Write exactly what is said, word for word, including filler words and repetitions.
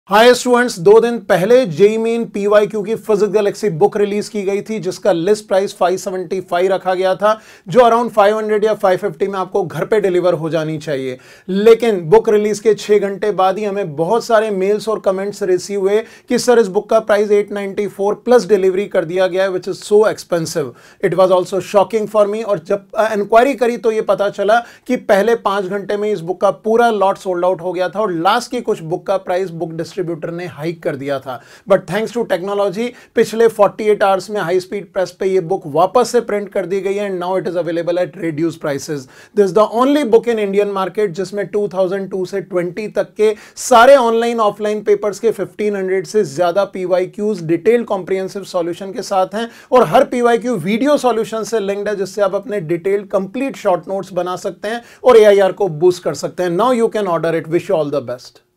Hi students, दो दिन पहले जेईई मेन पीवाईक्यू की फिजिक्स गैलेक्सी बुक रिलीज की गई थी जिसका लिस्ट प्राइस पाँच सौ पचहत्तर रखा गया था, जो अराउंड पाँच सौ या पाँच सौ पचास में आपको घर पे डिलीवर हो जानी चाहिए। लेकिन बुक रिलीज के छह घंटे बाद ही हमें बहुत सारे मेल्स और कमेंट्स रिसीव हुए कि सर इस बुक का प्राइस आठ सौ चौरानवे प्लस डिलीवरी कर दिया गया है, which is so expensive. It was also shocking for me. और जब इंक्वायरी करी तो ये पता चला कि पहले पांच घंटे में इस बुक का पूरा लॉट सोल्ड आउट हो गया था और लास्ट की कुछ बुक का प्राइस बुक डिस्ट्रीब्यूटर ने हाइक कर दिया था। बट थैंक्स टू टेक्नोलॉजी पिछले अड़तालीस आवर्स में हाई स्पीड प्रेस पे ये बुक वापस से प्रिंट कर दी गई है and now it is available at reduce prices. This is the only book in Indian market जिसमें दो हज़ार दो से बीस तक के सारे ऑनलाइन ऑफलाइन पेपर्स के पंद्रह सौ से ज्यादा पीवाईक्यूज डिटेल्ड कॉम्प्रिहेंसिव सॉल्यूशन के साथ हैं और हर पीवाईक्यू वीडियो सॉल्यूशन से लिंक्ड है जिससे आप अपने डिटेल्ड कंप्लीट शॉर्ट नोट्स बना सकते हैं और एआईआर को बूस्ट कर सकते हैं। Now you can order it. Wish you all the best.